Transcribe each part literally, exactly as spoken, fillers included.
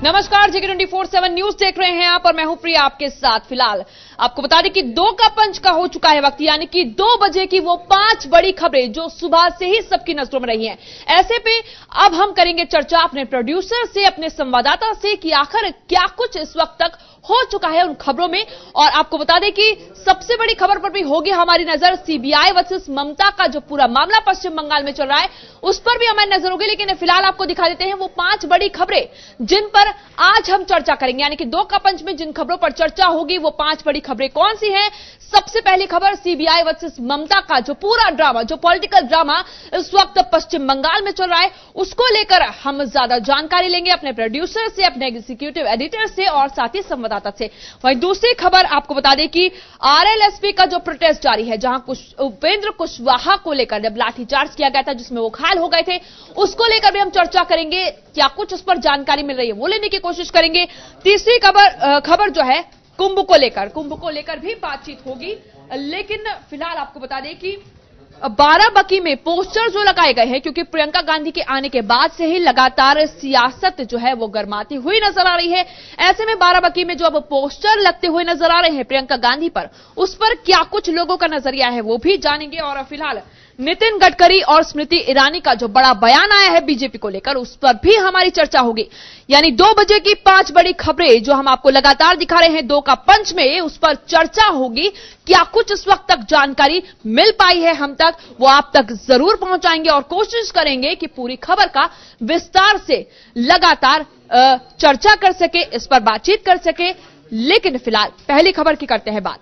नमस्कार, JK twenty four seven news देख रहे हैं आप और मैं हूं प्रिया आपके साथ। फिलहाल आपको बता दें कि दो का पंच का हो चुका है वक्त, यानी कि दो बजे की वो पांच बड़ी खबरें जो सुबह से ही सबकी नजरों में रही हैं। ऐसे पे अब हम करेंगे चर्चा अपने प्रोड्यूसर से, अपने संवाददाता से कि आखिर क्या कुछ इस वक्त तक हो चुका है उन खबरों में। और आपको बता दें कि सबसे बड़ी खबर पर भी होगी हमारी नजर। सीबीआई वर्सेस ममता का जो पूरा मामला पश्चिम बंगाल में चल रहा है उस पर भी हमारी नजर होगी, लेकिन फिलहाल आपको दिखा देते हैं वो पांच बड़ी खबरें जिन पर आज हम चर्चा करेंगे। यानी कि दो का पंच में जिन खबरों पर चर्चा होगी वो पांच बड़ी खबरें कौन सी हैं। सबसे पहली खबर सीबीआई वर्सेस ममता का जो पूरा ड्रामा, जो पॉलिटिकल ड्रामा इस वक्त पश्चिम बंगाल में चल रहा है, उसको लेकर हम ज्यादा जानकारी लेंगे अपने प्रोड्यूसर से, अपने एग्जीक्यूटिव एडिटर से और साथ ही संवाददाता से। वहीं दूसरी खबर आपको बता दें कि आरएलएसपी का जो प्रोटेस्ट जारी है, जहां कुछ उपेंद्र कुशवाहा को लेकर जब लाठीचार्ज किया गया था जिसमें वो घायल हो गए थे, उसको लेकर भी हम चर्चा करेंगे। क्या कुछ उस पर जानकारी मिल रही है वो लेने की कोशिश करेंगे। तीसरी खबर खबर जो है कुंभ को लेकर, कुंभ को लेकर भी बातचीत होगी। लेकिन फिलहाल आपको बता दें कि बाराबंकी में पोस्टर जो लगाए गए हैं, क्योंकि प्रियंका गांधी के आने के बाद से ही लगातार सियासत जो है वो गर्माती हुई नजर आ रही है। ऐसे में बाराबंकी में जो अब पोस्टर लगते हुए नजर आ रहे हैं प्रियंका गांधी पर, उस पर क्या कुछ लोगों का नजरिया है वो भी जानेंगे। और फिलहाल नितिन गडकरी और स्मृति ईरानी का जो बड़ा बयान आया है बीजेपी को लेकर, उस पर भी हमारी चर्चा होगी। यानी दो बजे की पांच बड़ी खबरें जो हम आपको लगातार दिखा रहे हैं दो का पंच में, उस पर चर्चा होगी। क्या कुछ इस वक्त तक जानकारी मिल पाई है हम तक, वो आप तक जरूर पहुंचाएंगे और कोशिश करेंगे कि पूरी खबर का विस्तार से लगातार चर्चा कर सके, इस पर बातचीत कर सके। लेकिन फिलहाल पहली खबर की करते हैं बात।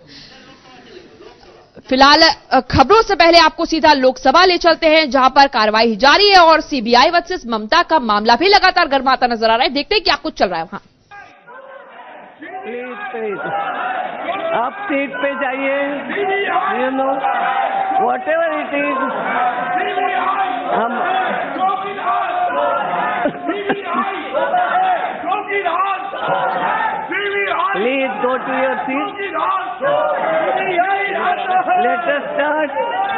फिलहाल खबरों से पहले आपको सीधा लोकसभा ले चलते हैं, जहां पर कार्रवाई जारी है और सीबीआई वर्सेस ममता का मामला भी लगातार गर्माता नजर आ रहा है। देखते हैं क्या कुछ चल रहा है वहां। प्लीज प्लीज आप सीट पे जाइए, you know whatever it is. हम please go to your seat. Let us start.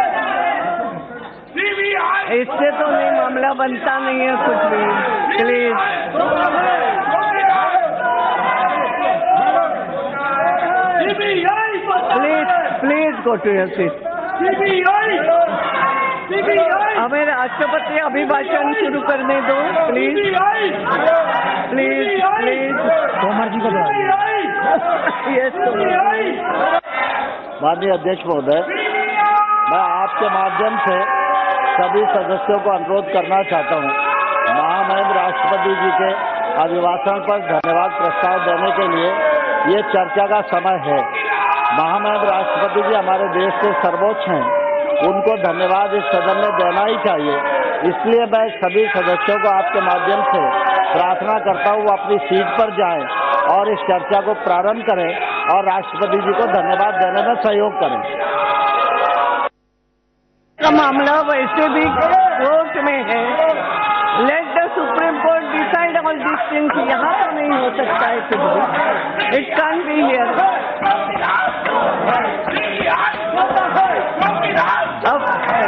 इससे तो नहीं मामला बनता नहीं है कुछ भी। Please please please go to your seat. हमें राष्ट्रपति अभिभाषण शुरू करने दो please please please. Tomar ji को माननीय अध्यक्ष महोदय, मैं आपके माध्यम से सभी सदस्यों को अनुरोध करना चाहता हूं, महामहिम राष्ट्रपति जी के अभिभाषण पर धन्यवाद प्रस्ताव देने के लिए ये चर्चा का समय है। महामहिम राष्ट्रपति जी हमारे देश के सर्वोच्च हैं, उनको धन्यवाद इस सदन में देना ही चाहिए। इसलिए मैं सभी सदस्यों को आपके माध्यम से प्रार्थना करता हूँ वो अपनी सीट पर जाएं और इस चर्चा को प्रारंभ करें और राष्ट्रपति जी को धन्यवाद देने में सहयोग करें। का मामला वैसे भी कोर्ट में है। Let the supreme court decide all this things. यहाँ तो नहीं हो सकता है कुछ भी। It can't be here. अब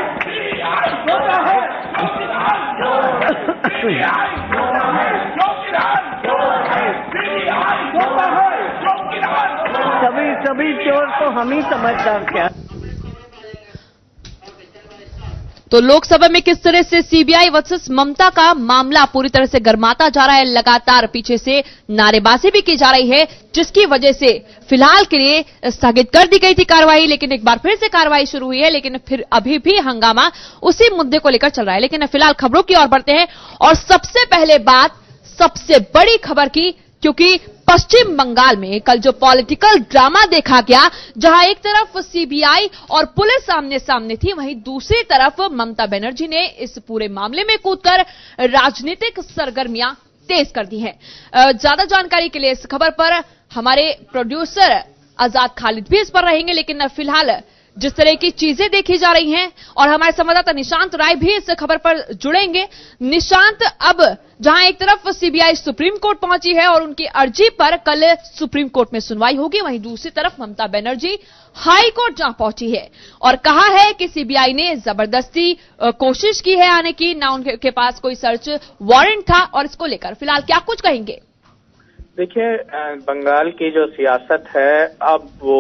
सभी सभी चोर तो हम ही समझदार क्या। तो लोकसभा में किस तरह से सीबीआई वर्सेस ममता का मामला पूरी तरह से गर्माता जा रहा है, लगातार पीछे से नारेबाजी भी की जा रही है, जिसकी वजह से फिलहाल के लिए स्थगित कर दी गई थी कार्रवाई। लेकिन एक बार फिर से कार्रवाई शुरू हुई है, लेकिन फिर अभी भी हंगामा उसी मुद्दे को लेकर चल रहा है। लेकिन फिलहाल खबरों की ओर बढ़ते हैं और सबसे पहले बात सबसे बड़ी खबर की, क्योंकि पश्चिम बंगाल में कल जो पॉलिटिकल ड्रामा देखा गया, जहां एक तरफ सीबीआई और पुलिस सामने सामने थी, वहीं दूसरी तरफ ममता बनर्जी ने इस पूरे मामले में कूदकर राजनीतिक सरगर्मियां तेज कर दी हैं। ज्यादा जानकारी के लिए इस खबर पर हमारे प्रोड्यूसर आजाद खालिद भी इस पर रहेंगे। लेकिन फिलहाल जिस तरह की चीजें देखी जा रही हैं और हमारे संवाददाता निशांत राय भी इस खबर पर जुड़ेंगे। निशांत, अब जहां एक तरफ सीबीआई सुप्रीम कोर्ट पहुंची है और उनकी अर्जी पर कल सुप्रीम कोर्ट में सुनवाई होगी, वहीं दूसरी तरफ ममता बनर्जी हाई कोर्ट जहां पहुंची है और कहा है कि सीबीआई ने जबरदस्ती कोशिश की है आने की, ना उनके पास कोई सर्च वारंट था। और इसको लेकर फिलहाल क्या कुछ कहेंगे? देखिए, बंगाल की जो सियासत है अब वो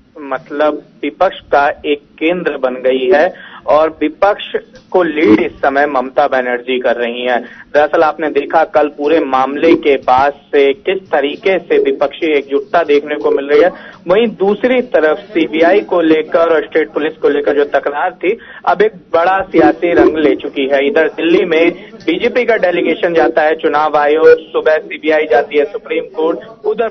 मतलब विपक्ष का एक केंद्र बन गई है और विपक्ष को लीड इस समय ममता बनर्जी कर रही हैं। दरअसल आपने देखा कल पूरे मामले के बाद से किस तरीके से विपक्षी एकजुटता देखने को मिल रही है। वहीं दूसरी तरफ सीबीआई को लेकर और स्टेट पुलिस को लेकर जो तकरार थी अब एक बड़ा सियासी रंग ले चुकी है। इधर दिल्ली में बीजेपी का डेलीगेशन जाता है चुनाव आयोग, सुबह सीबीआई जाती है सुप्रीम कोर्ट, उधर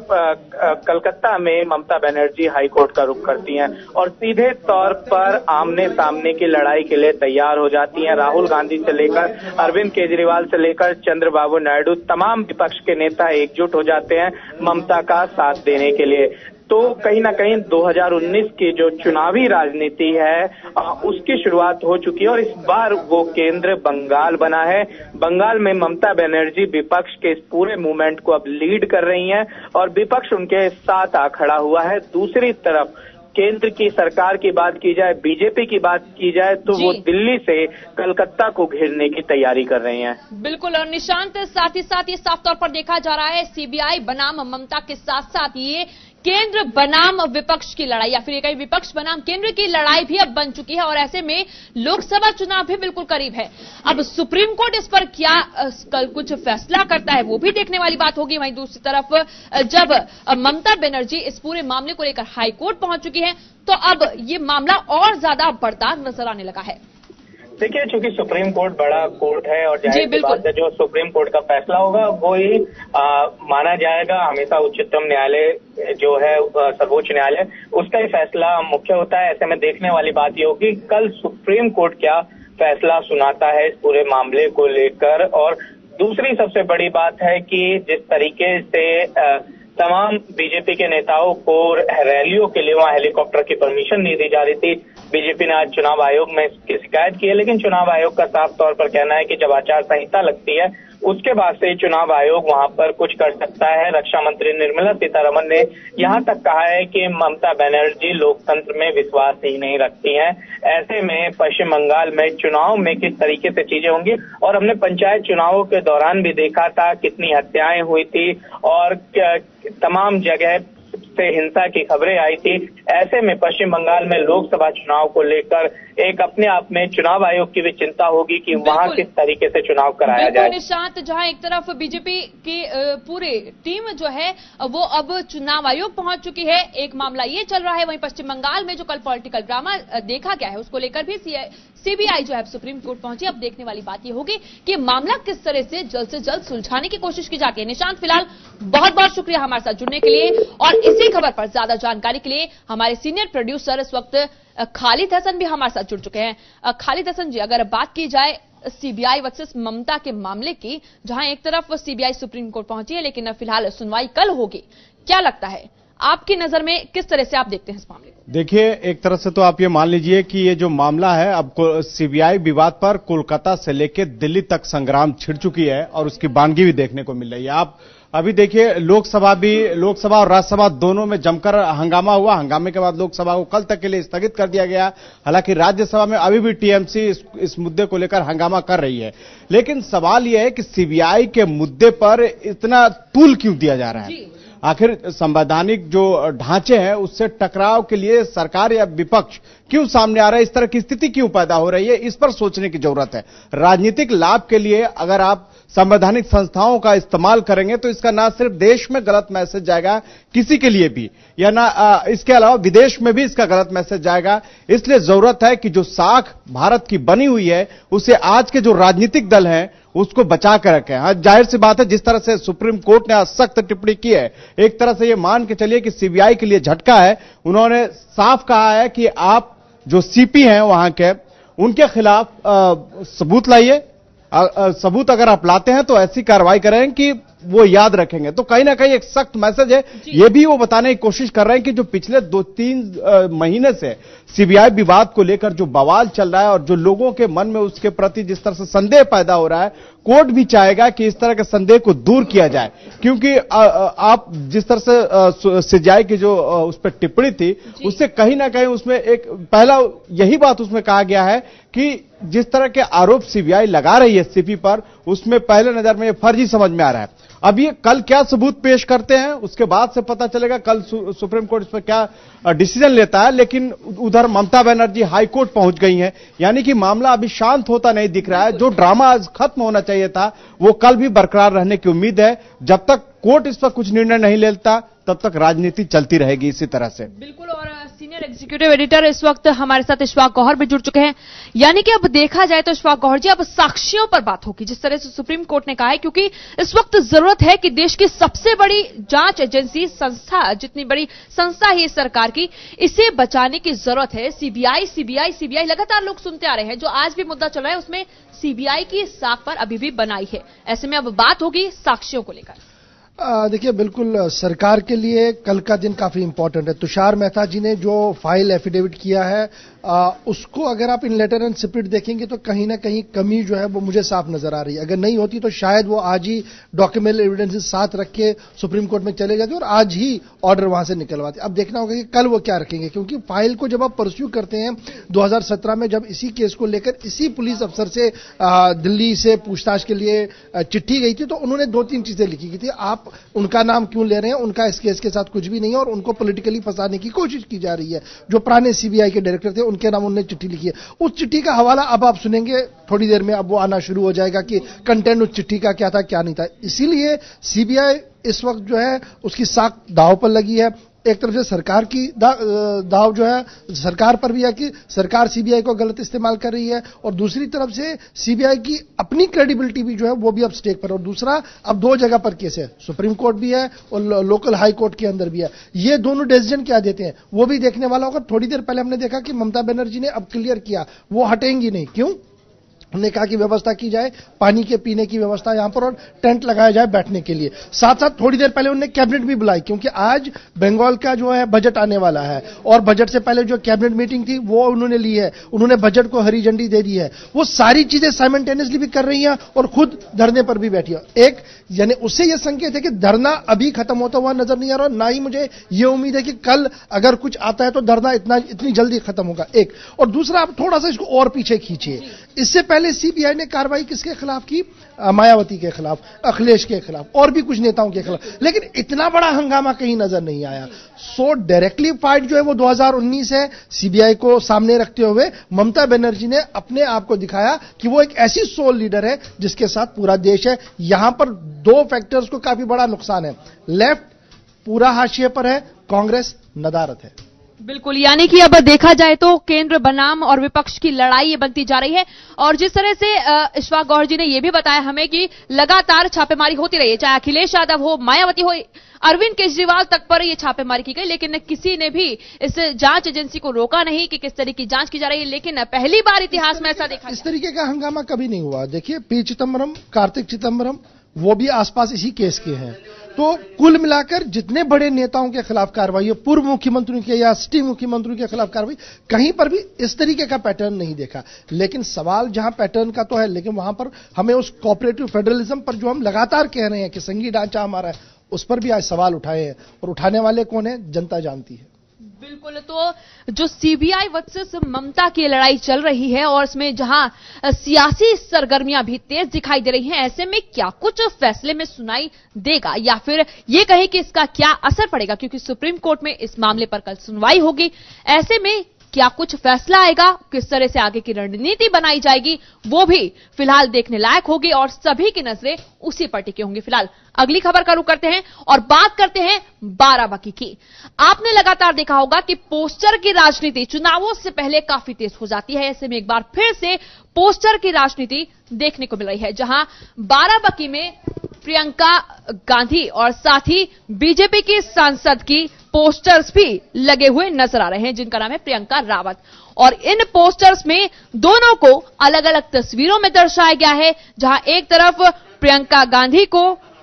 कलकत्ता में ममता बनर्जी हाई कोर्ट का रुख करती हैं और सीधे तौर पर आमने सामने की लड़ाई के लिए तैयार हो जाती हैं। राहुल गांधी से लेकर अरविंद केजरीवाल से लेकर चंद्रबाबू नायडू तमाम विपक्ष के नेता एकजुट हो जाते हैं ममता का साथ देने के लिए। तो कहीं ना कहीं दो हज़ार उन्नीस की जो चुनावी राजनीति है उसकी शुरुआत हो चुकी है और इस बार वो केंद्र बंगाल बना है। बंगाल में ममता बनर्जी विपक्ष के इस पूरे मूवमेंट को अब लीड कर रही हैं और विपक्ष उनके साथ आ खड़ा हुआ है। दूसरी तरफ केंद्र की सरकार की बात की जाए, बीजेपी की बात की जाए तो वो दिल्ली से कलकत्ता को घेरने की तैयारी कर रहे हैं। बिल्कुल, और निशांत साथ ही साथ ये साफ तौर पर देखा जा रहा है सीबीआई बनाम ममता के साथ साथ ये केंद्र बनाम विपक्ष की लड़ाई या फिर ये कहीं विपक्ष बनाम केंद्र की लड़ाई भी अब बन चुकी है और ऐसे में लोकसभा चुनाव भी बिल्कुल करीब है। अब सुप्रीम कोर्ट इस पर क्या कल कुछ फैसला करता है वो भी देखने वाली बात होगी। वहीं दूसरी तरफ जब ममता बनर्जी इस पूरे मामले को लेकर हाई कोर्ट पहुंच चुकी है तो अब ये मामला और ज्यादा बढ़ता नजर आने लगा है। देखिए, चूंकि सुप्रीम कोर्ट बड़ा कोर्ट है और जाहिर सी बात है जो सुप्रीम कोर्ट का फैसला होगा वो ही आ, माना जाएगा। हमेशा उच्चतम न्यायालय जो है सर्वोच्च न्यायालय उसका ही फैसला मुख्य होता है। ऐसे में देखने वाली बात ये होगी कल सुप्रीम कोर्ट क्या फैसला सुनाता है इस पूरे मामले को लेकर। और दूसरी सबसे बड़ी बात है कि जिस तरीके से आ, तमाम बीजेपी के नेताओं को रैलियों के लिए वहां हेलीकॉप्टर की परमिशन नहीं दी जा रही थी। बीजेपी ने आज चुनाव आयोग में इसकी शिकायत की है, लेकिन चुनाव आयोग का साफ तौर पर कहना है कि जब आचार संहिता लगती है उसके बाद से चुनाव आयोग वहां पर कुछ कर सकता है। रक्षा मंत्री निर्मला सीतारमण ने यहां तक कहा है कि ममता बनर्जी लोकतंत्र में विश्वास ही नहीं रखती हैं। ऐसे में पश्चिम बंगाल में चुनाव में किस तरीके से चीजें होंगी और हमने पंचायत चुनावों के दौरान भी देखा था कितनी हत्याएं हुई थी और तमाम जगह से हिंसा की खबरें आई थी। ऐसे में पश्चिम बंगाल में लोकसभा चुनाव को लेकर एक अपने आप में चुनाव आयोग की भी चिंता होगी कि वहां किस तरीके से चुनाव कराया जाए। निशांत, जहां एक तरफ बीजेपी की पूरी टीम जो है वो अब चुनाव आयोग पहुंच चुकी है, एक मामला ये चल रहा है। वहीं पश्चिम बंगाल में जो कल पॉलिटिकल ड्रामा देखा गया है उसको लेकर भी सीबीआई जो है सुप्रीम कोर्ट पहुंची। अब देखने वाली बात ये होगी कि मामला किस तरह से जल्द से जल्द सुलझाने की कोशिश की जाती है। निशांत, फिलहाल बहुत बहुत शुक्रिया हमारे साथ जुड़ने के लिए और इसी खबर पर ज्यादा जानकारी के लिए हमारे सीनियर प्रोड्यूसर इस वक्त खालिद हसन भी हमारे साथ जुड़ चुके हैं। खालिद हसन जी, अगर बात की जाए सीबीआई वर्सेस ममता के मामले की, जहां एक तरफ सीबीआई सुप्रीम कोर्ट पहुंची है लेकिन फिलहाल सुनवाई कल होगी, क्या लगता है आपकी नजर में किस तरह से आप देखते हैं इस मामले को? देखिए, एक तरह से तो आप ये मान लीजिए कि ये जो मामला है अब सीबीआई विवाद पर कोलकाता से लेकर दिल्ली तक संग्राम छिड़ चुकी है और उसकी बानगी भी देखने को मिल रही है। आप अभी देखिए, लोकसभा भी लोकसभा और राज्यसभा दोनों में जमकर हंगामा हुआ। हंगामे के बाद लोकसभा को कल तक के लिए स्थगित कर दिया गया। हालांकि राज्यसभा में अभी भी टीएमसी इस, इस मुद्दे को लेकर हंगामा कर रही है। लेकिन सवाल यह है कि सीबीआई के मुद्दे पर इतना तूल क्यों दिया जा रहा है? आखिर संवैधानिक जो ढांचे हैं उससे टकराव के लिए सरकार या विपक्ष क्यों सामने आ रहा है? इस तरह की स्थिति क्यों पैदा हो रही है? इस पर सोचने की जरूरत है। राजनीतिक लाभ के लिए अगर आप संवैधानिक संस्थाओं का इस्तेमाल करेंगे तो इसका ना सिर्फ देश में गलत मैसेज जाएगा किसी के लिए भी, या ना आ, इसके अलावा विदेश में भी इसका गलत मैसेज जाएगा। इसलिए जरूरत है कि जो साख भारत की बनी हुई है उसे आज के जो राजनीतिक दल हैं उसको बचा कर रखें। हाँ, जाहिर सी बात है, जिस तरह से सुप्रीम कोर्ट ने आज सख्त टिप्पणी की है, एक तरह से यह मान के चलिए कि सीबीआई के लिए झटका है। उन्होंने साफ कहा है कि आप जो सीपी हैं वहां के, उनके खिलाफ सबूत लाइए। सबूत अगर आप लाते हैं तो ऐसी कार्रवाई करें कि वो याद रखेंगे। तो कहीं ना कहीं एक सख्त मैसेज है। ये भी वो बताने की कोशिश कर रहे हैं कि जो पिछले दो तीन महीने से सीबीआई विवाद को लेकर जो बवाल चल रहा है और जो लोगों के मन में उसके प्रति जिस तरह से संदेह पैदा हो रहा है, कोर्ट भी चाहेगा कि इस तरह के संदेह को दूर किया जाए। क्योंकि आ, आप जिस तरह से सीबीआई की जो उस पर टिप्पणी थी उससे कहीं ना कहीं उसमें एक पहला यही बात उसमें कहा गया है कि जिस तरह के आरोप सीबीआई लगा रही है सीपी पर, उसमें पहले नजर में फर्जी समझ में आ रहा है। अब ये कल क्या सबूत पेश करते हैं उसके बाद से पता चलेगा, कल सु, सुप्रीम कोर्ट इस पर क्या डिसीजन लेता है। लेकिन उधर ममता बनर्जी हाई कोर्ट पहुंच गई हैं, यानी कि मामला अभी शांत होता नहीं दिख रहा है। जो ड्रामा आज खत्म होना चाहिए था वो कल भी बरकरार रहने की उम्मीद है। जब तक कोर्ट इस पर कुछ निर्णय नहीं लेता तब तक राजनीति चलती रहेगी इसी तरह से। बिल्कुल। और सीनियर एग्जीक्यूटिव एडिटर इस वक्त हमारे साथ इशफाक गौहर भी जुड़ चुके हैं। यानी कि अब देखा जाए तो इशफाक गौहर जी, अब साक्ष्यों पर बात होगी जिस तरह से सुप्रीम कोर्ट ने कहा है, क्योंकि इस वक्त जरूरत है कि देश की सबसे बड़ी जांच एजेंसी संस्था, जितनी बड़ी संस्था है सरकार की, इसे बचाने की जरूरत है। सीबीआई सीबीआई सीबीआई लगातार लोग सुनते आ रहे हैं। जो आज भी मुद्दा चल रहा है उसमें सीबीआई की साख पर अभी भी बनाई है। ऐसे में अब बात होगी साक्ष्यों को लेकर। देखिए, बिल्कुल सरकार के लिए कल का दिन काफी इंपॉर्टेंट है। तुषार मेहता जी ने जो फाइल एफिडेविट किया है आ, उसको अगर आप इन लेटर एंड स्पिरिट देखेंगे तो कहीं ना कहीं कमी जो है वो मुझे साफ नजर आ रही है। अगर नहीं होती तो शायद वो आज ही डॉक्यूमेंट एविडेंसेस साथ रख के सुप्रीम कोर्ट में चले जाते और आज ही ऑर्डर वहां से निकलवाते। अब देखना होगा कि कल वो क्या रखेंगे, क्योंकि फाइल को जब आप परस्यू करते हैं दो हज़ार सत्रह में, जब इसी केस को लेकर इसी पुलिस अफसर से आ, दिल्ली से पूछताछ के लिए चिट्ठी गई थी, तो उन्होंने दो तीन चीजें लिखी की थी। आप उनका नाम क्यों ले रहे हैं, उनका इस केस के साथ कुछ भी नहीं है और उनको पॉलिटिकली फंसाने की कोशिश की जा रही है। जो पुराने सीबीआई के डायरेक्टर थे उनके नाम उन्होंने चिट्ठी लिखी है। उस चिट्ठी का हवाला अब आप सुनेंगे थोड़ी देर में, अब वो आना शुरू हो जाएगा कि कंटेंट उस चिट्ठी का क्या था क्या नहीं था। इसीलिए सीबीआई इस वक्त जो है उसकी साख दांव पर लगी है। एक तरफ से सरकार की दा, दाव जो है सरकार पर भी है कि सरकार सीबीआई को गलत इस्तेमाल कर रही है, और दूसरी तरफ से सीबीआई की अपनी क्रेडिबिलिटी भी जो है वो भी अब स्टेक पर। और दूसरा, अब दो जगह पर केस है, सुप्रीम कोर्ट भी है और लोकल हाई कोर्ट के अंदर भी है। ये दोनों डिसीजन क्या देते हैं वो भी देखने वाला होगा। थोड़ी देर पहले हमने देखा कि ममता बनर्जी ने अब क्लियर किया वो हटेंगी नहीं। क्यों? हमने कहा कि व्यवस्था की जाए, पानी के पीने की व्यवस्था यहां पर, और टेंट लगाया जाए बैठने के लिए। साथ साथ थोड़ी देर पहले उन्होंने कैबिनेट भी बुलाई, क्योंकि आज बंगाल का जो है बजट आने वाला है और बजट से पहले जो कैबिनेट मीटिंग थी वो उन्होंने ली है। उन्होंने बजट को हरी झंडी दे दी है। वो सारी चीजें साइमल्टेनियसली भी कर रही हैं और खुद धरने पर भी बैठी है। एक यानी उससे यह संकेत है कि धरना अभी खत्म होता हुआ नजर नहीं आ रहा, ना ही मुझे यह उम्मीद है कि कल अगर कुछ आता है तो धरना इतना इतनी जल्दी खत्म होगा। एक और दूसरा, आप थोड़ा सा इसको और पीछे खींचिए। इससे पहले सीबीआई ने कार्रवाई किसके खिलाफ की? मायावती के खिलाफ, अखिलेश के खिलाफ और भी कुछ नेताओं के खिलाफ, लेकिन इतना बड़ा हंगामा कहीं नजर नहीं आया। सो डायरेक्टली फाइट जो है वो दो हज़ार उन्नीस है। सीबीआई को सामने रखते हुए ममता बनर्जी ने अपने आप को दिखाया कि वो एक ऐसी सोल लीडर है जिसके साथ पूरा देश है। यहां पर दो फैक्टर्स को काफी बड़ा नुकसान है। लेफ्ट पूरा हाशिए पर है, कांग्रेस नदारत है। बिल्कुल। यानी कि अब देखा जाए तो केंद्र बनाम और विपक्ष की लड़ाई ये बनती जा रही है। और जिस तरह से इशफाक गौहर जी ने यह भी बताया हमें कि लगातार छापेमारी होती रही है, चाहे अखिलेश यादव हो, मायावती हो, अरविंद केजरीवाल तक पर यह छापेमारी की गई, लेकिन किसी ने भी इस जांच एजेंसी को रोका नहीं कि किस तरह की जांच की जा रही है। लेकिन पहली बार इतिहास में ऐसा देखा, इस तरीके का हंगामा कभी नहीं हुआ। देखिए, पी चिदम्बरम, कार्तिक चिदम्बरम, वो भी आसपास इसी केस के हैं। तो कुल मिलाकर जितने बड़े नेताओं के खिलाफ कार्रवाई, पूर्व मुख्यमंत्रियों के या सिटिंग मुख्यमंत्रियों के खिलाफ कार्रवाई, कहीं पर भी इस तरीके का पैटर्न नहीं देखा। लेकिन सवाल जहां पैटर्न का तो है, लेकिन वहां पर हमें उस कोऑपरेटिव फेडरलिज्म पर जो हम लगातार कह रहे हैं कि संघीय ढांचा हमारा है, उस पर भी आज सवाल उठाए हैं। और उठाने वाले कौन है, जनता जानती है। बिल्कुल। तो जो सीबीआई वर्सेस ममता की लड़ाई चल रही है और इसमें जहां सियासी सरगर्मियां भी तेज दिखाई दे रही हैं, ऐसे में क्या कुछ फैसले में सुनाई देगा या फिर ये कहें कि इसका क्या असर पड़ेगा, क्योंकि सुप्रीम कोर्ट में इस मामले पर कल सुनवाई होगी। ऐसे में क्या कुछ फैसला आएगा, किस तरह से आगे की रणनीति बनाई जाएगी, वो भी फिलहाल देखने लायक होगी और सभी की नजरें उसी पर टिकी होंगी। फिलहाल अगली खबर का रुख करते हैं और बात करते हैं बाराबंकी की। आपने लगातार देखा होगा कि पोस्टर की राजनीति चुनावों से पहले काफी तेज हो जाती है। ऐसे में एक बार फिर से पोस्टर की राजनीति देखने को मिल रही है, जहां बाराबंकी में प्रियंका गांधी और साथ ही बीजेपी की सांसद की पोस्टर्स भी लगे हुए नजर आ रहे हैं, जिनका नाम है प्रियंका रावत। और इन पोस्टर्स में दोनों को अलग अलग तस्वीरों में दर्शाया गया है, जहां एक तरफ प्रियंका गांधी को,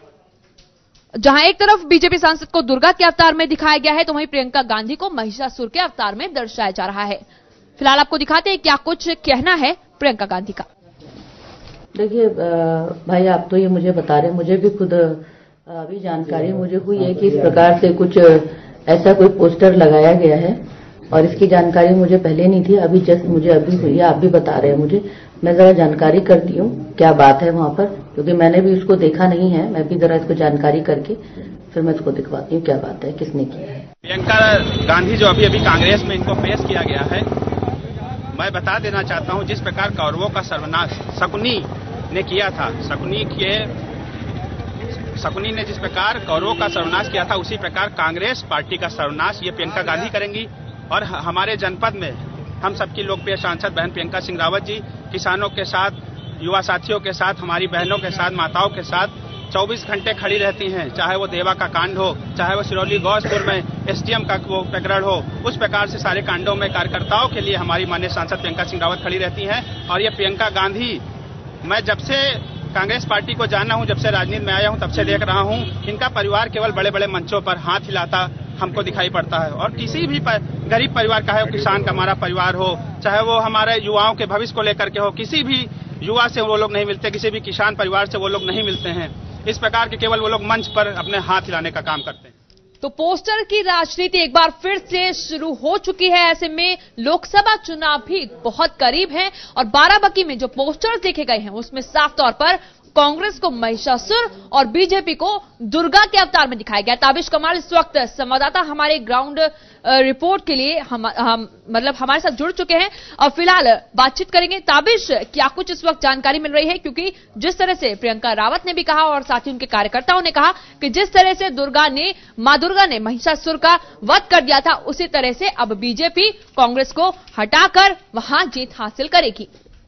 जहां एक तरफ बीजेपी सांसद को दुर्गा के अवतार में दिखाया गया है, तो वहीं प्रियंका गांधी को महिषासुर के अवतार में दर्शाया जा रहा है। फिलहाल आपको दिखाते हैं क्या कुछ कहना है प्रियंका गांधी का। देखिए भाई, आप तो ये मुझे बता रहे हैं, मुझे भी खुद अभी जानकारी मुझे हुई है कि इस प्रकार से कुछ ऐसा कोई पोस्टर लगाया गया है और इसकी जानकारी मुझे पहले नहीं थी, अभी जस्ट मुझे अभी हुई है, आप भी बता रहे हैं मुझे। मैं जरा जानकारी करती हूँ क्या बात है वहां पर, क्योंकि मैंने भी उसको देखा नहीं है। मैं भी जरा इसको जानकारी करके फिर मैं इसको दिखवाती हूँ क्या बात है, किसने किया है। प्रियंका गांधी जो अभी अभी कांग्रेस में इनको पेश किया गया है, मैं बता देना चाहता हूं जिस प्रकार कौरवों का सर्वनाश शकुनी ने किया था, शकुनी के शकुनी ने जिस प्रकार कौरवों का सर्वनाश किया था, उसी प्रकार कांग्रेस पार्टी का सर्वनाश ये प्रियंका गांधी करेंगी। और हमारे जनपद में हम सबकी लोकप्रिय सांसद बहन प्रियंका सिंह रावत जी किसानों के साथ, युवा साथियों के साथ, हमारी बहनों के साथ, माताओं के साथ चौबीस घंटे खड़ी रहती हैं, चाहे वो देवा का कांड हो, चाहे वो सिरौली गौसपुर में एसडीएम का वो प्रकरण हो। उस प्रकार से सारे कांडों में कार्यकर्ताओं के लिए हमारी माननीय सांसद प्रियंका सिंह रावत खड़ी रहती हैं। और ये प्रियंका गांधी, मैं जब से कांग्रेस पार्टी को जाना हूं, जब से राजनीति में आया हूं, तब से देख रहा हूं, इनका परिवार केवल बड़े बड़े मंचों पर हाथ हिलाता हमको दिखाई पड़ता है। और किसी भी गरीब परिवार का है, किसान का हमारा परिवार हो, चाहे वो हमारे युवाओं के भविष्य को लेकर के हो, किसी भी युवा से वो लोग नहीं मिलते, किसी भी किसान परिवार से वो लोग नहीं मिलते हैं। इस प्रकार के केवल वो लोग मंच पर अपने हाथ हिलाने का काम करते हैं। तो पोस्टर की राजनीति एक बार फिर से शुरू हो चुकी है। ऐसे में लोकसभा चुनाव भी बहुत करीब है और बाराबंकी में जो पोस्टर्स देखे गए हैं उसमें साफ तौर पर कांग्रेस को महिषासुर और बीजेपी को दुर्गा के अवतार में दिखाया गया। ताबिश कमाल इस वक्त संवाददाता हमारे ग्राउंड रिपोर्ट के लिए हम, हम मतलब हमारे साथ जुड़ चुके हैं और फिलहाल बातचीत करेंगे। ताबिश, क्या कुछ इस वक्त जानकारी मिल रही है? क्योंकि जिस तरह से प्रियंका रावत ने भी कहा और साथ ही उनके कार्यकर्ताओं ने कहा कि जिस तरह से दुर्गा ने मां दुर्गा ने महिषासुर का वध कर दिया था, उसी तरह से अब बीजेपी कांग्रेस को हटाकर वहां जीत हासिल करेगी।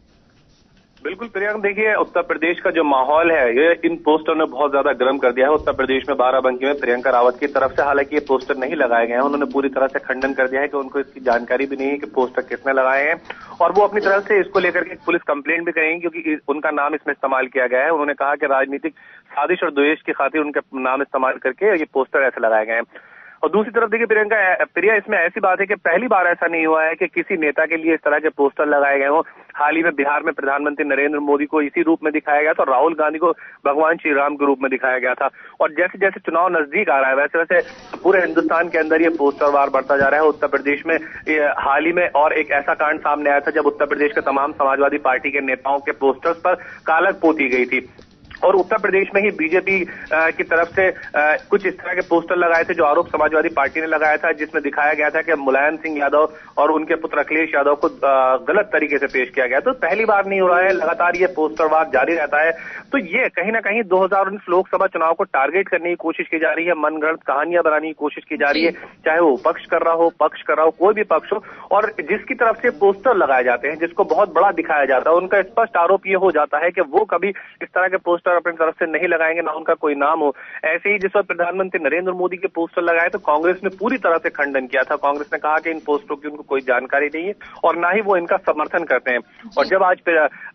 बिल्कुल प्रियंका, देखिए उत्तर प्रदेश का जो माहौल है ये इन पोस्टर ने बहुत ज्यादा गर्म कर दिया है। उत्तर प्रदेश में बाराबंकी में प्रियंका रावत की तरफ से हालांकि ये पोस्टर नहीं लगाए गए हैं, उन्होंने पूरी तरह से खंडन कर दिया है कि उनको इसकी जानकारी भी नहीं है कि पोस्टर किसने लगाए हैं और वो अपनी तरफ से इसको लेकर के पुलिस कंप्लेंट भी करेंगे क्योंकि उनका नाम इसमें इस्तेमाल किया गया है। उन्होंने कहा कि राजनीतिक साजिश और द्वेष की खातिर उनके नाम इस्तेमाल करके ये पोस्टर ऐसे लगाए गए हैं। और दूसरी तरफ देखिए प्रियंका प्रिया, इसमें ऐसी बात है कि पहली बार ऐसा नहीं हुआ है कि किसी नेता के लिए इस तरह के पोस्टर लगाए गए हों। हाल ही में बिहार में प्रधानमंत्री नरेंद्र मोदी को इसी रूप में दिखाया गया था, तो राहुल गांधी को भगवान श्री राम के रूप में दिखाया गया था। और जैसे जैसे चुनाव नजदीक आ रहा है वैसे वैसे पूरे हिंदुस्तान के अंदर ये पोस्टर वार बढ़ता जा रहा है। उत्तर प्रदेश में हाल ही में और एक ऐसा कांड सामने आया था जब उत्तर प्रदेश के तमाम समाजवादी पार्टी के नेताओं के पोस्टर्स पर कालक पोती गई थी और उत्तर प्रदेश में ही बीजेपी की तरफ से कुछ इस तरह के पोस्टर लगाए थे जो आरोप समाजवादी पार्टी ने लगाया था, जिसमें दिखाया गया था कि मुलायम सिंह यादव और उनके पुत्र अखिलेश यादव को गलत तरीके से पेश किया गया। तो पहली बार नहीं हो रहा है, लगातार ये पोस्टरवाद जारी रहता है। तो ये कहीं ना कहीं दो हजार उन्नीस लोकसभा चुनाव को टारगेट करने की कोशिश की जा रही है, मनगढ़ंत कहानियां बनाने की कोशिश की जा रही है, चाहे वो पक्ष कर रहा हो, पक्ष कर रहा हो, कोई भी पक्ष हो, और जिसकी तरफ से पोस्टर लगाए जाते हैं जिसको बहुत बड़ा दिखाया जाता है, उनका स्पष्ट आरोप ये हो जाता है कि वो कभी इस तरह के पोस्टर अपनी तरफ से नहीं लगाएंगे, ना उनका कोई नाम हो। ऐसे ही जिस वक्त प्रधानमंत्री नरेंद्र मोदी के पोस्टर लगाए तो कांग्रेस ने पूरी तरह से खंडन किया था। कांग्रेस ने कहा कि इन पोस्टरों की उनको कोई जानकारी नहीं है और ना ही वो इनका समर्थन करते हैं। और जब आज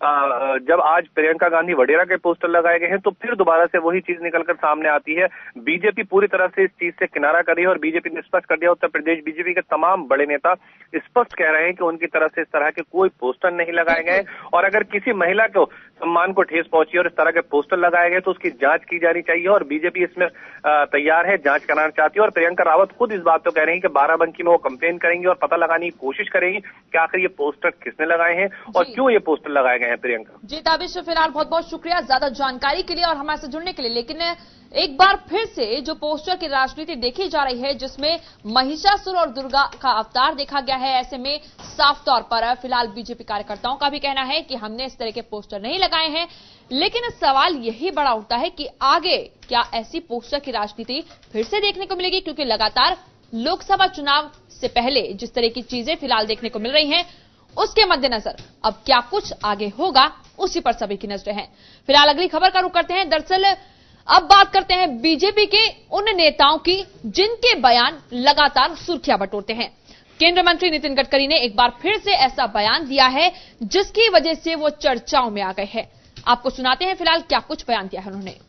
जब आज प्रियंका गांधी वडेरा के पोस्टर लगाए गए हैं तो फिर दोबारा से वही चीज निकलकर सामने आती है। बीजेपी पूरी तरह से इस चीज से किनारा कर रही है और बीजेपी ने स्पष्ट कर दिया, उत्तर प्रदेश बीजेपी के तमाम बड़े नेता स्पष्ट कह रहे हैं कि उनकी तरफ से इस तरह के कोई पोस्टर नहीं लगाए गए और अगर किसी महिला को सम्मान को ठेस पहुंची और इस तरह के पोस्टर लगाए गए तो उसकी जांच की जानी चाहिए और बीजेपी इसमें तैयार है, जांच कराना चाहती है। और प्रियंका रावत खुद इस बात को कह रही हैं कि बाराबंकी में वो कंपेन करेंगी और पता लगाने की कोशिश करेंगी कि आखिर ये पोस्टर किसने लगाए हैं और क्यों ये पोस्टर लगाए गए हैं। प्रियंका जी, ताबिश फिलहाल बहुत बहुत शुक्रिया ज्यादा जानकारी के लिए और हमारे साथ जुड़ने के लिए। लेकिन एक बार फिर से जो पोस्टर की राजनीति देखी जा रही है जिसमें महिषासुर और दुर्गा का अवतार देखा गया है, ऐसे में साफ तौर पर फिलहाल बीजेपी कार्यकर्ताओं का भी कहना है कि हमने इस तरह के पोस्टर नहीं लगाए हैं। लेकिन सवाल यही बड़ा उठता है कि आगे क्या ऐसी पोस्टर की राजनीति फिर से देखने को मिलेगी, क्योंकि लगातार लोकसभा चुनाव से पहले जिस तरह की चीजें फिलहाल देखने को मिल रही हैं उसके मद्देनजर अब क्या कुछ आगे होगा उसी पर सभी की नजरें हैं। फिलहाल अगली खबर का रुख करते हैं। दरअसल अब बात करते हैं बीजेपी के उन नेताओं की जिनके बयान लगातार सुर्खियां बटोरते हैं। केंद्रीय मंत्री नितिन गडकरी ने एक बार फिर से ऐसा बयान दिया है जिसकी वजह से वो चर्चाओं में आ गए हैं। आपको सुनाते हैं फिलहाल क्या कुछ बयान दिया है उन्होंने।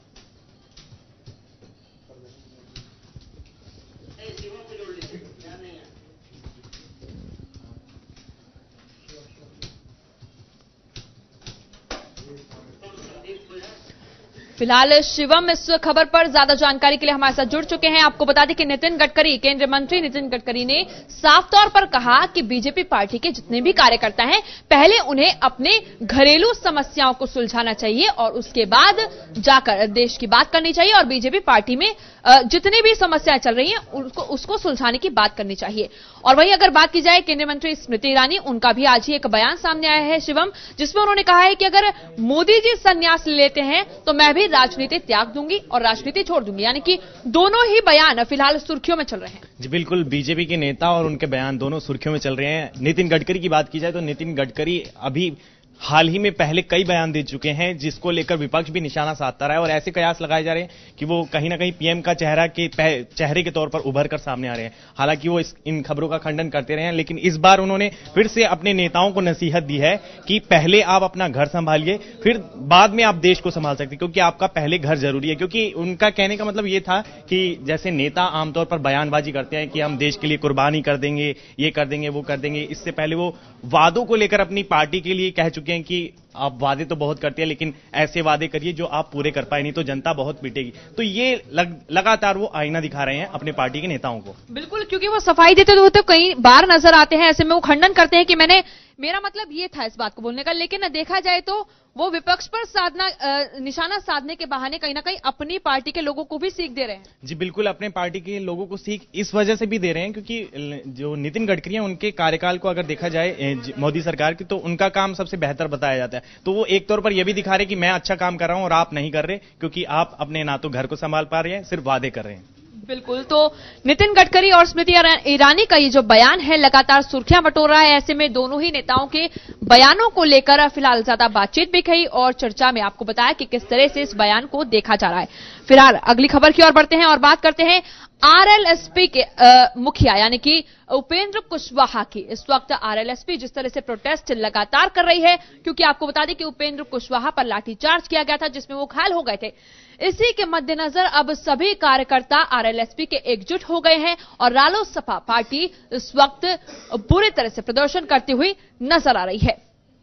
फिलहाल शिवम इस खबर पर ज्यादा जानकारी के लिए हमारे साथ जुड़ चुके हैं। आपको बता दें कि नितिन गडकरी, केंद्रीय मंत्री नितिन गडकरी ने साफ तौर पर कहा कि बीजेपी पार्टी के जितने भी कार्यकर्ता हैं, पहले उन्हें अपने घरेलू समस्याओं को सुलझाना चाहिए और उसके बाद जाकर देश की बात करनी चाहिए और बीजेपी पार्टी में जितनी भी समस्याएं चल रही हैं उसको उसको सुलझाने की बात करनी चाहिए। और वहीं अगर बात की जाए केंद्रीय मंत्री स्मृति ईरानी, उनका भी आज ही एक बयान सामने आया है शिवम, जिसमें उन्होंने कहा है कि अगर मोदी जी संन्यास लेते हैं तो मैं भी राजनीति त्याग दूंगी और राजनीति छोड़ दूंगी। यानी कि दोनों ही बयान फिलहाल सुर्खियों में चल रहे हैं। जी बिल्कुल, बीजेपी के नेता और उनके बयान दोनों सुर्खियों में चल रहे हैं। नितिन गडकरी की बात की जाए तो नितिन गडकरी अभी हाल ही में पहले कई बयान दे चुके हैं जिसको लेकर विपक्ष भी निशाना साधता रहा है और ऐसे कयास लगाए जा रहे हैं कि वो कहीं ना कहीं पीएम का चेहरा के चेहरे के तौर पर उभर कर सामने आ रहे हैं। हालांकि वो इस, इन खबरों का खंडन करते रहे हैं, लेकिन इस बार उन्होंने फिर से अपने नेताओं को नसीहत दी है कि पहले आप अपना घर संभालिए, फिर बाद में आप देश को संभाल सकते हैं, क्योंकि आपका पहले घर जरूरी है। क्योंकि उनका कहने का मतलब ये था कि जैसे नेता आमतौर पर बयानबाजी करते हैं कि हम देश के लिए कुर्बानी कर देंगे, ये कर देंगे, वो कर देंगे, इससे पहले वो वादों को लेकर अपनी पार्टी के लिए कह चुके हैं कि आप वादे तो बहुत करते हैं लेकिन ऐसे वादे करिए जो आप पूरे कर पाए, नहीं तो जनता बहुत पीटेगी। तो ये लग, लगातार वो आईना दिखा रहे हैं अपने पार्टी के नेताओं को। बिल्कुल, क्योंकि वो सफाई देते हुए तो कई बार नजर आते हैं, ऐसे में वो खंडन करते हैं कि मैंने मेरा मतलब ये था इस बात को बोलने का, लेकिन देखा जाए तो वो विपक्ष पर साधना निशाना साधने के बहाने कहीं ना कहीं अपनी पार्टी के लोगों को भी सीख दे रहे हैं। जी बिल्कुल, अपने पार्टी के लोगों को सीख इस वजह से भी दे रहे हैं क्योंकि जो नितिन गडकरी हैं उनके कार्यकाल को अगर देखा जाए मोदी सरकार की, तो उनका काम सबसे बेहतर बताया जाता है। तो वो एक तौर पर यह भी दिखा रहे कि मैं अच्छा काम कर रहा हूं और आप नहीं कर रहे, क्योंकि आप अपने ना तो घर को संभाल पा रहे हैं, सिर्फ वादे कर रहे हैं। बिल्कुल, तो नितिन गडकरी और स्मृति ईरानी का ये जो बयान है लगातार सुर्खियां बटोर रहा है। ऐसे में दोनों ही नेताओं के बयानों को लेकर फिलहाल ज्यादा बातचीत भी कही और चर्चा में आपको बताया कि किस तरह से इस बयान को देखा जा रहा है। फिलहाल अगली खबर की ओर बढ़ते हैं और बात करते हैं आरएलएसपी के मुखिया यानी कि उपेंद्र कुशवाहा की। इस वक्त आरएलएसपी जिस तरह से प्रोटेस्ट लगातार कर रही है, क्योंकि आपको बता दें कि उपेंद्र कुशवाहा पर लाठीचार्ज किया गया था जिसमें वो घायल हो गए थे। इसी के मद्देनजर अब सभी कार्यकर्ता आरएलएसपी के एकजुट हो गए हैं और रालोसपा पार्टी इस वक्त बुरी तरह से प्रदर्शन करती हुई नजर आ रही है।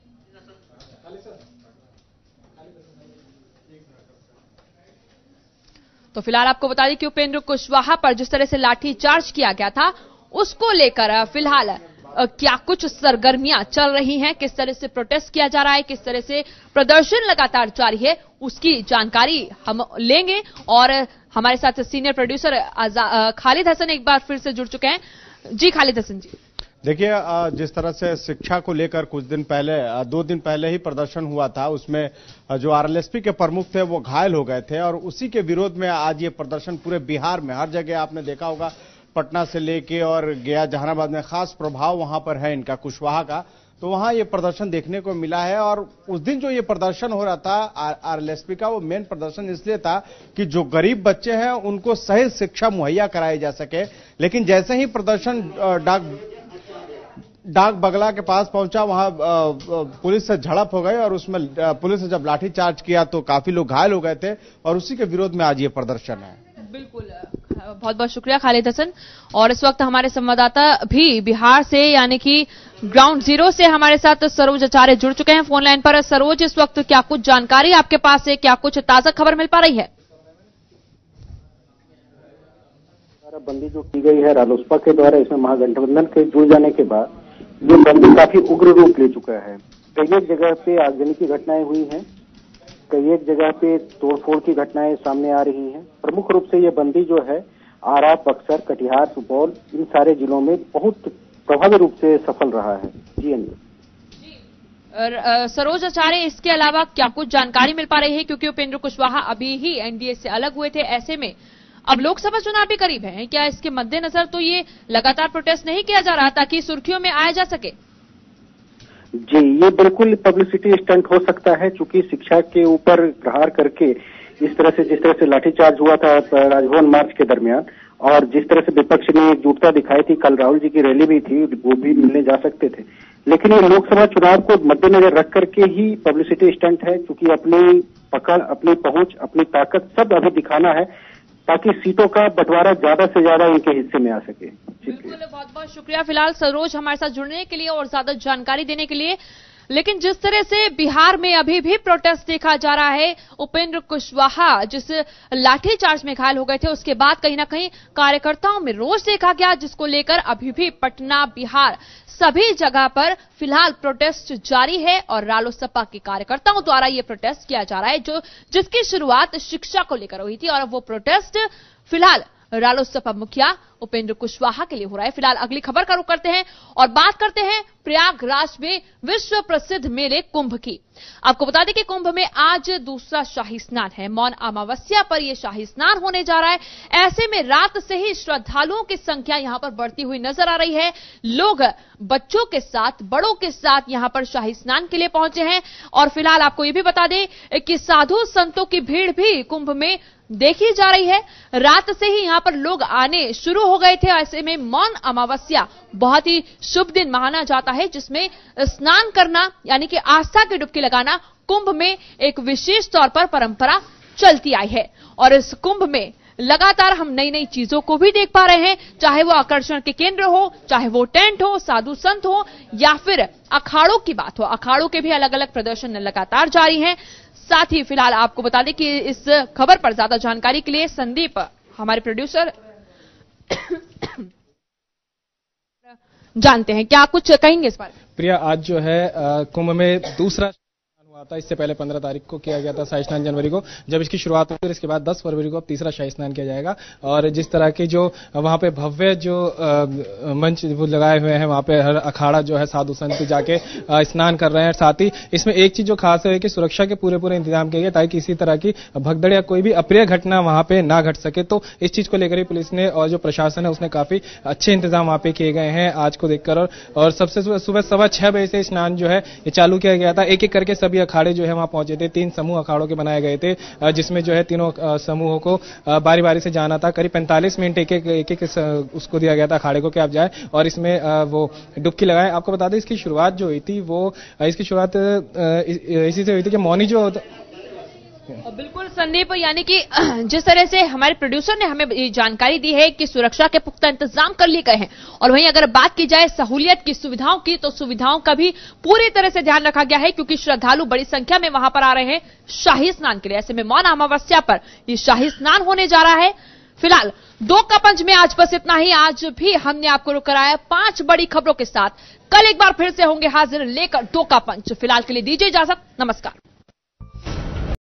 तो फिलहाल आपको बता दें कि उपेंद्र कुशवाहा पर जिस तरह से लाठीचार्ज किया गया था उसको लेकर फिलहाल क्या कुछ सरगर्मियां चल रही हैं, किस तरह से प्रोटेस्ट किया जा रहा है, किस तरह से प्रदर्शन लगातार जारी है, उसकी जानकारी हम लेंगे। और हमारे साथ सीनियर प्रोड्यूसर खालिद हसन एक बार फिर से जुड़ चुके हैं। जी खालिद हसन जी, देखिए जिस तरह से शिक्षा को लेकर कुछ दिन पहले, दो दिन पहले ही प्रदर्शन हुआ था, उसमें जो आरएलएसपी के प्रमुख थे वो घायल हो गए थे और उसी के विरोध में आज ये प्रदर्शन पूरे बिहार में हर जगह आपने देखा होगा, पटना से लेके और गया जहानाबाद में खास प्रभाव वहां पर है इनका कुशवाहा का, तो वहां ये प्रदर्शन देखने को मिला है। और उस दिन जो ये प्रदर्शन हो रहा था आरएलएसपी का, वो मेन प्रदर्शन इसलिए था कि जो गरीब बच्चे हैं उनको सही शिक्षा मुहैया कराई जा सके। लेकिन जैसे ही प्रदर्शन डाक डाक बंगला के पास पहुंचा, वहां पुलिस से झड़प हो गई और उसमें पुलिस ने जब लाठीचार्ज किया तो काफी लोग घायल हो गए थे और उसी के विरोध में आज ये प्रदर्शन है। बिल्कुल, बहुत बहुत शुक्रिया खालिद हसन। और इस वक्त हमारे संवाददाता भी बिहार से यानी कि ग्राउंड जीरो से हमारे साथ सरोज आचार्य जुड़ चुके हैं फोन लाइन पर। सरोज, इस वक्त क्या कुछ जानकारी आपके पास है, क्या कुछ ताजा खबर मिल पा रही है? बंदी जो की गई है रालोसपा के द्वारा, इसमें महागठबंधन के जुड़ जाने के बाद ये बंदी काफी उग्र रूप ले चुका है। कई एक जगह पे आगजनी की घटनाएं हुई हैं, कई एक जगह पे तोड़फोड़ की घटनाएं सामने आ रही हैं। प्रमुख रूप से ये बंदी जो है आरा, बक्सर, कटिहार, सुपौल, इन सारे जिलों में बहुत प्रभावी रूप से सफल रहा है। जी अंजू सरोज आचार्य, इसके अलावा क्या कुछ जानकारी मिल पा रही है, क्योंकि उपेंद्र कुशवाहा अभी ही एनडीए से अलग हुए थे, ऐसे में अब लोकसभा चुनाव भी करीब है, क्या इसके मद्देनजर तो ये लगातार प्रोटेस्ट नहीं किया जा रहा ताकि सुर्खियों में आया जा सके? जी, ये बिल्कुल पब्लिसिटी स्टंट हो सकता है, चूंकि शिक्षा के ऊपर प्रहार करके इस तरह से जिस तरह से लाठीचार्ज हुआ था राजभवन मार्च के दरमियान और जिस तरह से विपक्ष ने एकजुटता दिखाई थी, कल राहुल जी की रैली भी थी, वो भी मिलने जा सकते थे। लेकिन ये लोकसभा चुनाव को मद्देनजर रख करके ही पब्लिसिटी स्टंट है, चूंकि अपनी पकड़, अपनी पहुंच, अपनी ताकत सब अभी दिखाना है ताकि सीटों का बंटवारा ज्यादा से ज्यादा इनके हिस्से में आ सके। बिल्कुल, बहुत बहुत शुक्रिया फिलहाल सरोज हमारे साथ जुड़ने के लिए और ज्यादा जानकारी देने के लिए। लेकिन जिस तरह से बिहार में अभी भी प्रोटेस्ट देखा जा रहा है, उपेंद्र कुशवाहा जिस लाठीचार्ज में घायल हो गए थे उसके बाद कहीं ना कहीं कार्यकर्ताओं में रोष देखा गया, जिसको लेकर अभी भी पटना, बिहार सभी जगह पर फिलहाल प्रोटेस्ट जारी है और रालोसपा के कार्यकर्ताओं द्वारा यह प्रोटेस्ट किया जा रहा है, जो जिसकी शुरुआत शिक्षा को लेकर हुई थी और वो प्रोटेस्ट फिलहाल रालोसपा मुखिया उपेंद्र कुशवाहा के लिए हो रहा है। फिलहाल अगली खबर का रुख करते हैं और बात करते हैं प्रयागराज में विश्व प्रसिद्ध मेले कुंभ की। आपको बता दें कि कुंभ में आज दूसरा शाही स्नान है। मौन अमावस्या पर यह शाही स्नान होने जा रहा है। ऐसे में रात से ही श्रद्धालुओं की संख्या यहां पर बढ़ती हुई नजर आ रही है। लोग बच्चों के साथ, बड़ों के साथ यहां पर शाही स्नान के लिए पहुंचे हैं और फिलहाल आपको यह भी बता दें कि साधु संतों की भीड़ भी कुंभ में देखी जा रही है। रात से ही यहां पर लोग आने शुरू हो गए थे। ऐसे में मौन अमावस्या बहुत ही शुभ दिन माना जाता है, जिसमें स्नान करना यानी कि आस्था की डुबकी लगाना कुंभ में एक विशेष तौर पर परंपरा चलती आई है। और इस कुंभ में लगातार हम नई नई चीजों को भी देख पा रहे हैं, चाहे वो आकर्षण के केंद्र हो, चाहे वो टेंट हो, साधु संत हो या फिर अखाड़ों की बात हो। अखाड़ों के भी अलग अलग प्रदर्शन लगातार जारी हैं। साथ ही फिलहाल आपको बता दें कि इस खबर पर ज्यादा जानकारी के लिए संदीप हमारे प्रोड्यूसर जानते हैं, क्या कुछ कहेंगे इस बारे में? प्रिया, आज जो है कुंभ में दूसरा हुआ था। इससे पहले पंद्रह तारीख को किया गया था शाही स्नान, जनवरी को जब इसकी शुरुआत हुई। इसके बाद दस फरवरी को अब तीसरा शाही स्नान किया जाएगा। और जिस तरह की जो वहां पे भव्य जो मंच वो लगाए हुए हैं, वहां पे हर अखाड़ा जो है साधु संत जाके स्नान कर रहे हैं। साथ ही इसमें एक चीज जो खास है कि सुरक्षा के पूरे पूरे इंतजाम किए गए ताकि किसी तरह की भगदड़ या कोई भी अप्रिय घटना वहां पे ना घट सके। तो इस चीज को लेकर ही पुलिस ने और जो प्रशासन है उसने काफी अच्छे इंतजाम वहां पे किए गए हैं आज को देखकर। और, और सबसे सुबह सवा छह बजे से स्नान जो है ये चालू किया गया था। एक एक करके सभी अखाड़े जो है वहां पहुंचे थे। तीन समूह अखाड़ों के बनाए गए थे, जिसमें जो है तीनों समूहों को बारी बारी से जाना था। करीब पैंतालीस मिनट एक एक एक एक उसको दिया गया था अखाड़े को कि आप जाए और इसमें वो डुबकी लगाएं। आपको बता दें इसकी शुरुआत जो हुई थी वो इसकी शुरुआत इसी से हुई थी कि मौनी जो बिल्कुल संदीप, यानी कि जिस तरह से हमारे प्रोड्यूसर ने हमें ये जानकारी दी है कि सुरक्षा के पुख्ता इंतजाम कर लिए गए हैं। और वहीं अगर बात की जाए सहूलियत की, सुविधाओं की, तो सुविधाओं का भी पूरी तरह से ध्यान रखा गया है, क्योंकि श्रद्धालु बड़ी संख्या में वहां पर आ रहे हैं शाही स्नान के लिए। ऐसे में मौन अमावस्या पर ये शाही स्नान होने जा रहा है। फिलहाल दो का पंच में आज बस इतना ही। आज भी हमने आपको रुक कराया पांच बड़ी खबरों के साथ। कल एक बार फिर से होंगे हाजिर लेकर दो का पंच। फिलहाल के लिए दीजिए इजाजत, नमस्कार।